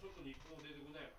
外に一個も出てこないよ。